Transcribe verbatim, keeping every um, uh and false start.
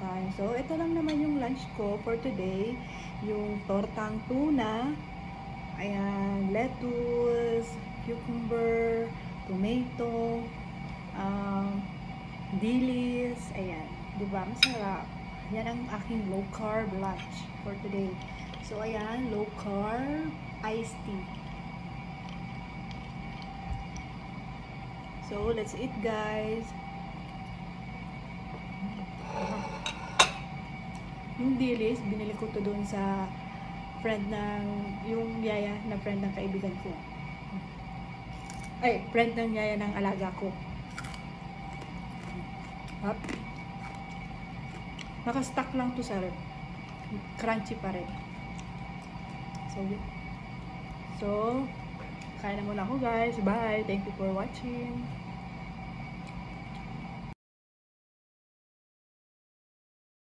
time. So, ito lang naman yung lunch ko for today. Yung tortang tuna. Ayan, lettuce, cucumber, tomato, um, dilis. Ayan, diba? Masarap. Yan ang aking low carb lunch for today. So, ayan, low carb iced tea. So, let's eat, guys. Yung dilis, binili ko to doon sa friend ng, yung yaya na friend ng kaibigan ko. Ay, friend ng yaya ng alaga ko. Up. Naka-stack lang to sa rep. Crunchy pa rin. So, so, kain na muna ako guys. Bye! Thank you for watching.